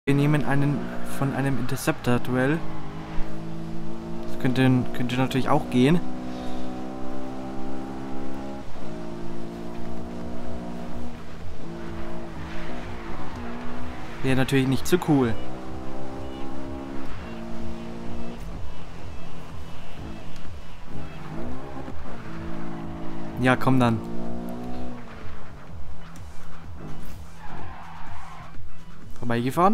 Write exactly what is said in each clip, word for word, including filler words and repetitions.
Wir nehmen einen von einem Interceptor-Duell. Das könnte, könnte natürlich auch gehen. Wäre natürlich nicht so cool. Ja, komm dann. Vorbeigefahren.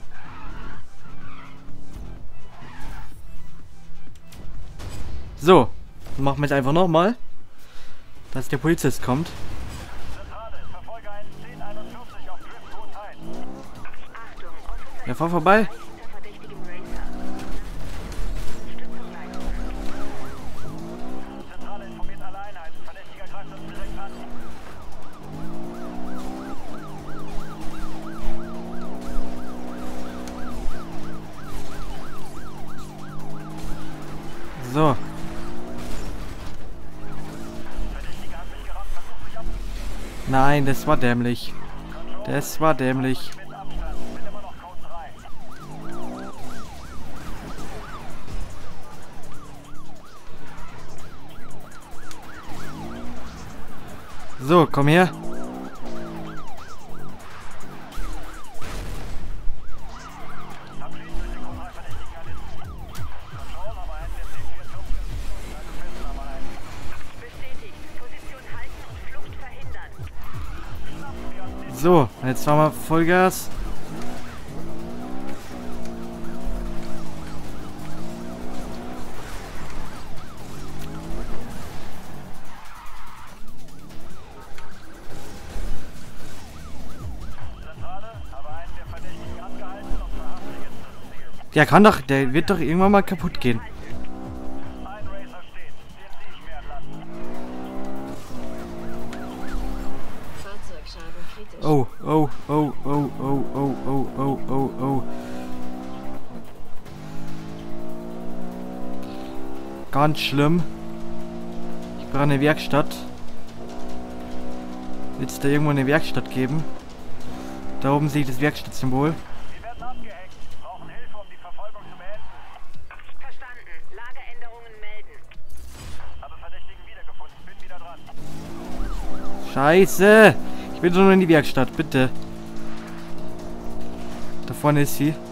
So, machen wir es einfach nochmal, dass der Polizist kommt. Ja, fahr vorbei. So. Nein, das war dämlich. Das war dämlich. So, komm her. So, jetzt fahren wir Vollgas. Der kann doch, der wird doch irgendwann mal kaputt gehen. Oh, oh, oh, oh, oh, oh, oh, oh, oh, oh. Ganz schlimm. Ich brauche eine Werkstatt. Wird es da irgendwo eine Werkstatt geben? Da oben sehe ich das Werkstattsymbol. Sie werden abgehängt. Brauchen Hilfe, um die Verfolgung zu beenden. Verstanden. Lageänderungen melden. Habe Verdächtigen wiedergefunden. Bin wieder dran. Scheiße! Ich will doch nur in die Werkstatt, bitte. Da vorne ist sie.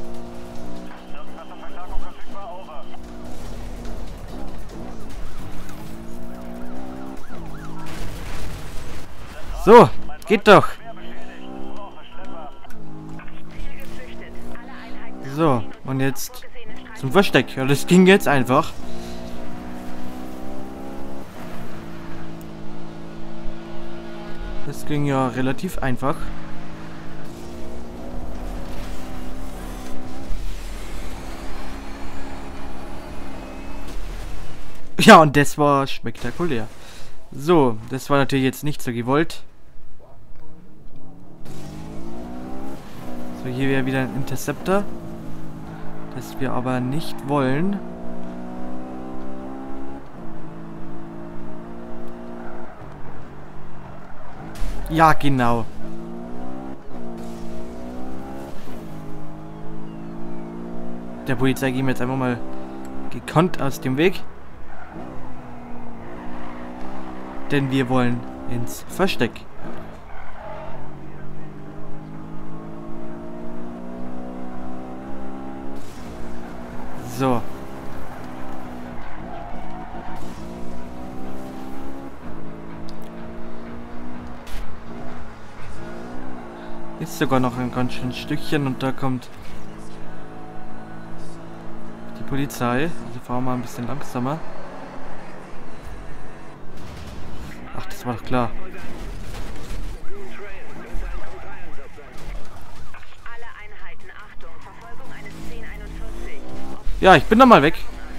So, geht doch. So, und jetzt zum Versteck. Ja, das ging jetzt einfach. Das ging ja relativ einfach. Ja, und das war spektakulär. So, das war natürlich jetzt nicht so gewollt. So, hier wäre wieder ein Interceptor. Das wir aber nicht wollen. Ja, genau. Der Polizei gehen wir jetzt einfach mal gekonnt aus dem Weg. Denn wir wollen ins Versteck. So. Ist sogar noch ein ganz schönes Stückchen und da kommt die Polizei. Also fahren wir ein bisschen langsamer. Ach, das war doch klar. Ja, ich bin da mal weg.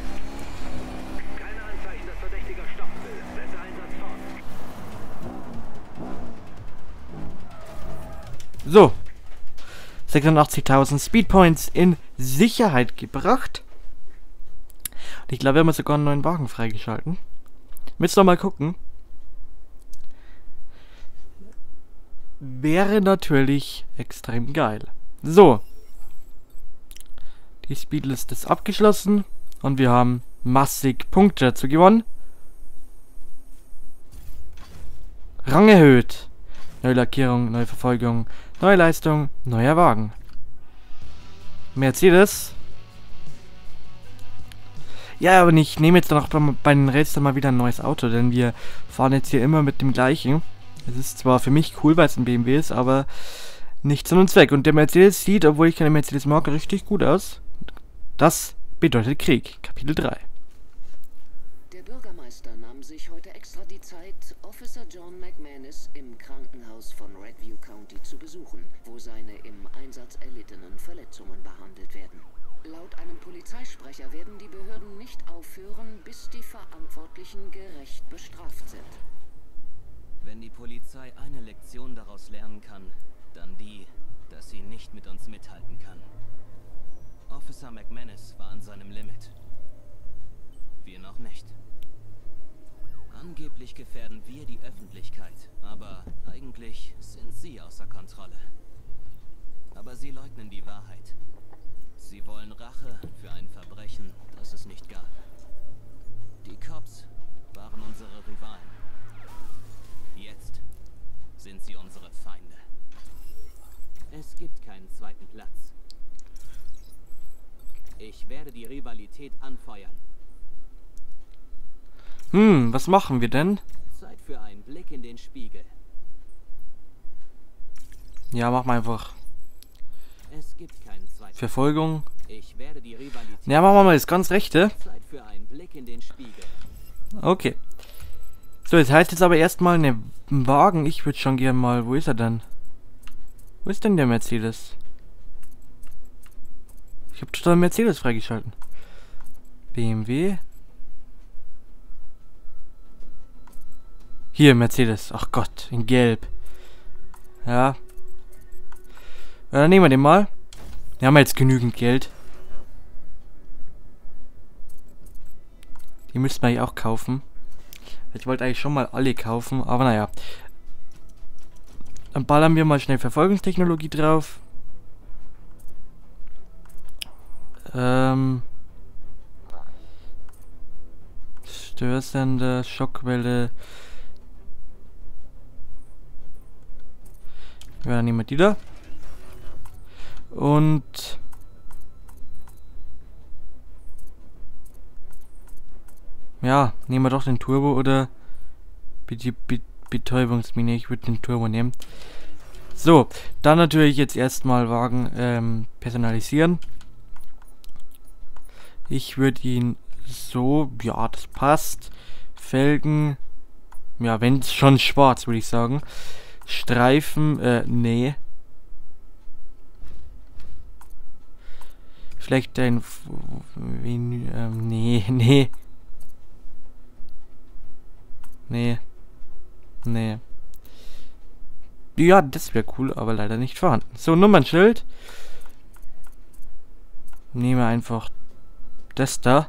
So. sechsundachtzigtausend Speedpoints in Sicherheit gebracht. Und ich glaube, wir haben sogar einen neuen Wagen freigeschalten. Müsst ihr mal gucken. Wäre natürlich extrem geil. So. Die Speedlist ist abgeschlossen und wir haben massig Punkte dazu gewonnen. Rang erhöht. Neue Lackierung, neue Verfolgung, neue Leistung, neuer Wagen. Mercedes. Ja, aber ich nehme jetzt noch bei den Rätseln mal wieder ein neues Auto, denn wir fahren jetzt hier immer mit dem gleichen. Es ist zwar für mich cool, weil es ein B M W ist, aber nicht Sinn und Zweck. Und der Mercedes sieht, obwohl ich keine Mercedes mag, richtig gut aus. Das bedeutet Krieg. Kapitel drei. Der Bürgermeister nahm sich heute extra die Zeit, Officer John McManus im Krankenhaus von Redview County zu besuchen, wo seine im Einsatz erlittenen Verletzungen behandelt werden. Laut einem Polizeisprecher werden die Behörden nicht aufhören, bis die Verantwortlichen gerecht bestraft sind. Wenn die Polizei eine Lektion daraus lernen kann, dann die, dass sie nicht mit uns mithalten kann. Officer McManus war an seinem Limit. Wir noch nicht. Angeblich gefährden wir die Öffentlichkeit, aber eigentlich sind sie außer Kontrolle. Aber sie leugnen die Wahrheit. Sie wollen Rache für ein Verbrechen, das es nicht gab. Die Cops waren unsere Rivalen. Jetzt sind sie unsere Feinde. Es gibt keinen zweiten Platz. Ich werde die Rivalität anfeuern. Hm, was machen wir denn? Zeit für einen Blick in den Spiegel. Ja, mach mal einfach. Es gibt keinen zweiten. Verfolgung. Ich werde die Rivalität. Ja, machen wir mal das ganz rechte. Zeit für einen Blick in den Spiegel. Okay. So, jetzt heißt jetzt aber erstmal ne Wagen. Ich würde schon gerne mal. Wo ist er denn? Wo ist denn der Mercedes? Ich habe total Mercedes freigeschalten. B M W. Hier, Mercedes. Ach Gott, in Gelb. Ja. Ja, dann nehmen wir den mal. Wir haben jetzt genügend Geld. Die müssten wir eigentlich auch kaufen. Ich wollte eigentlich schon mal alle kaufen, aber naja. Dann ballern wir mal schnell Verfolgungstechnologie drauf. Ähm. Störsender, Schockwelle. Ja, dann nehmen wir die da. Und ja, nehmen wir doch den Turbo oder die Be Betäubungsmine. Ich würde den Turbo nehmen. So, dann natürlich jetzt erstmal Wagen ähm, personalisieren. Ich würde ihn so, ja, das passt. Felgen, ja, wenn es schon schwarz, würde ich sagen. Streifen, äh, nee. Vielleicht ein, ähm, nee, nee. Nee. Nee. Ja, das wäre cool, aber leider nicht vorhanden. So, Nummernschild. Nehme einfach das da.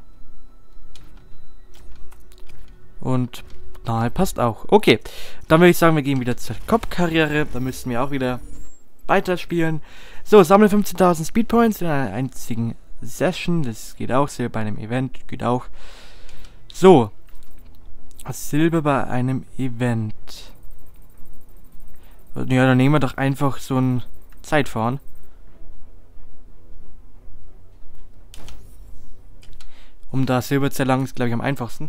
Und na, passt auch. Okay, dann würde ich sagen, wir gehen wieder zur Cop-Karriere. Da müssten wir auch wieder weiterspielen. So, sammle fünfzehntausend Speedpoints in einer einzigen Session. Das geht auch, Silber bei einem Event geht auch. So. Silber bei einem Event. Ja, dann nehmen wir doch einfach so ein Zeitfahren. Um da Silber zu erlangen, ist glaube ich am einfachsten.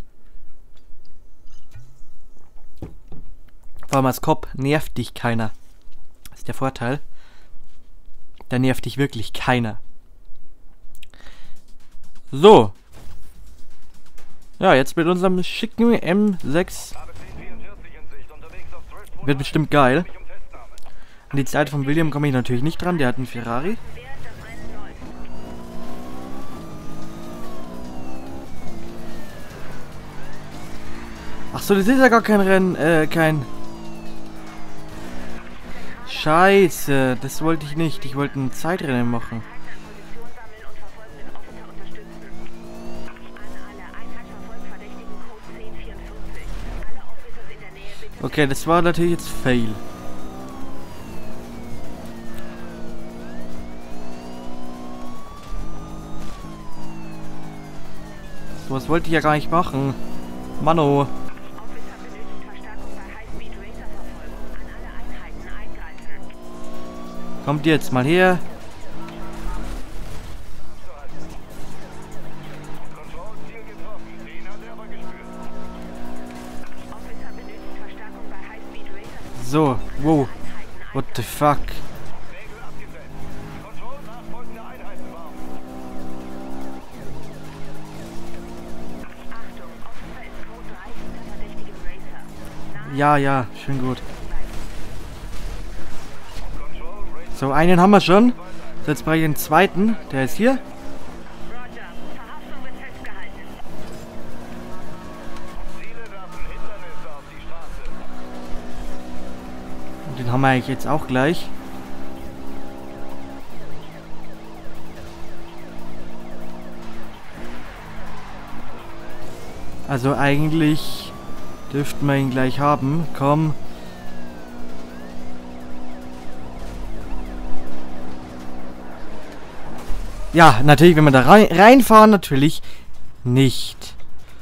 Vor allem als Cop nervt dich keiner. Das ist der Vorteil. Da nervt dich wirklich keiner. So. Ja, jetzt mit unserem schicken M sechs. Wird bestimmt geil. An die Zeit von William komme ich natürlich nicht dran. Der hat einen Ferrari. Ach so, das ist ja gar kein Rennen. Äh, kein... Scheiße, das wollte ich nicht. Ich wollte ein Zeitrennen machen. Okay, das war natürlich jetzt Fail. Was wollte ich ja gar nicht machen. Mano. Officer benötigt Verstärkung bei High-Speed-Racer-Verfolgung. An alle Einheiten eingreifen. Kommt jetzt mal her. Control, Ziel getroffen. Den hat er aber gespürt. Officer benötigt Verstärkung bei High-Speed-Racer-Verfolgung. So, wow. What the fuck? Regel abgesetzt. Control, nachfolgende Einheiten warten. Achtung, Officer ist Code drei hinter verdächtigem Racer. Nahe Ja, ja, schön gut. Control, Race, So, einen haben wir schon. So, jetzt brauche ich einen zweiten. Der ist hier. Roger, Verhaftung wird festgehalten. Ziele werfen Hindernisse auf die Straße. Und den haben wir eigentlich jetzt auch gleich. Also eigentlich dürften wir ihn gleich haben. Komm. Ja, natürlich, wenn wir da rein, reinfahren, natürlich nicht.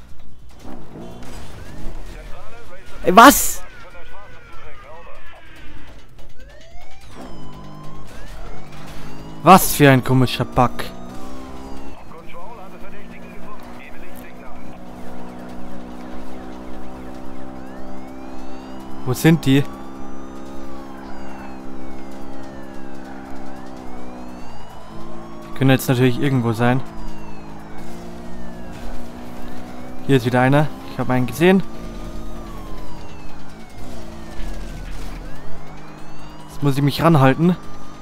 Ey, was? Von der Straße zu drängen. Over. Was für ein komischer Bug. Control hatte Verdächtigen gefunden. Gebe Lichtsignal. Wo sind die? Können jetzt natürlich irgendwo sein. Hier ist wieder einer. Ich habe einen gesehen. Jetzt muss ich mich ranhalten.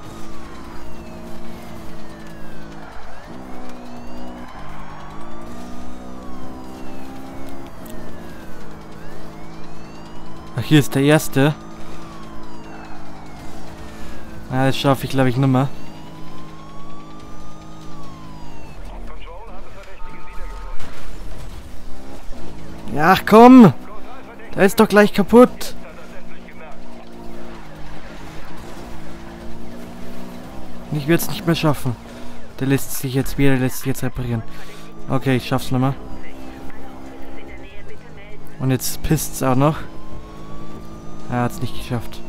Ach, hier ist der erste. Ja, das schaffe ich, glaube ich, nimmer. Control hatte Verdächtigen wiedergefunden. Ja, ach komm! Der ist doch gleich kaputt. Hat das endlich gemerkt. Ich werde es nicht mehr schaffen. Der lässt sich jetzt wieder, der lässt sich jetzt reparieren. Okay, ich schaff's nicht mehr. Und jetzt pisst's auch noch. Er hat's nicht geschafft.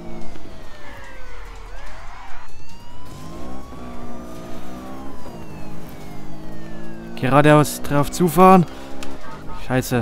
Geradeaus drauf zufahren. Scheiße.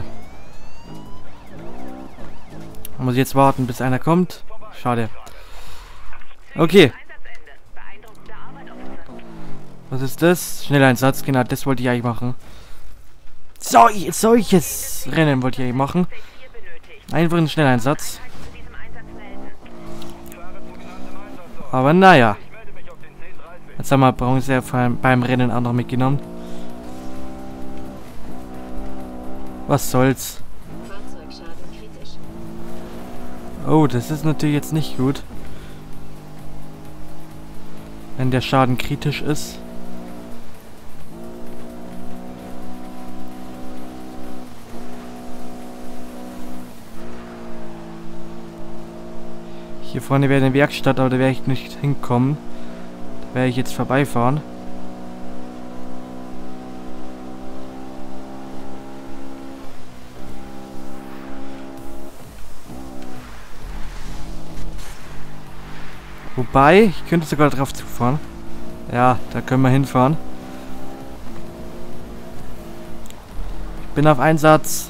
Da muss ich jetzt warten, bis einer kommt. Schade. Okay. Einsatzende. Beeindruckende Arbeit, Officer. Was ist das? Schnelleinsatz, genau, das wollte ich eigentlich machen. So, solches Rennen wollte ich eigentlich machen. vier benötigt. Einfach einen Schnelleinsatz. Zu diesem Einsatz melden. Klare Dominanz im Einsatz. So. Aber naja. Ich melde mich auf den zehn dreißig. Jetzt haben wir Bronze beim, beim Rennen auch noch mitgenommen. Was soll's? Fahrzeugschaden kritisch. Oh, das ist natürlich jetzt nicht gut. Wenn der Schaden kritisch ist. Hier vorne wäre eine Werkstatt, aber da werde ich nicht hinkommen. Da werde ich jetzt vorbeifahren. Wobei, ich könnte sogar drauf zufahren. Ja, da können wir hinfahren. Ich bin auf Einsatz.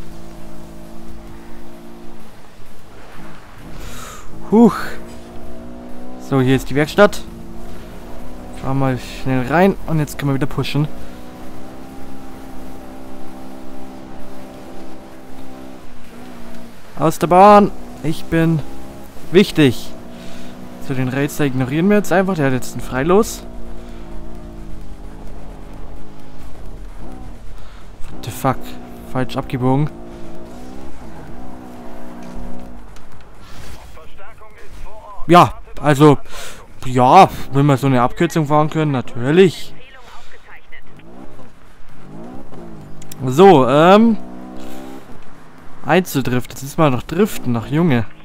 Huch. So, hier ist die Werkstatt. Fahren mal schnell rein und jetzt können wir wieder pushen. Aus der Bahn. Ich bin wichtig. So, den Racer ignorieren wir jetzt einfach. Der hat jetzt einen Freilos. What the fuck? Falsch abgebogen. Verstärkung ist vor Ort. Ja, also, ja, wenn wir so eine Abkürzung fahren können, natürlich. So, ähm, Einzeldrift. Jetzt ist mal noch Driften, noch Junge.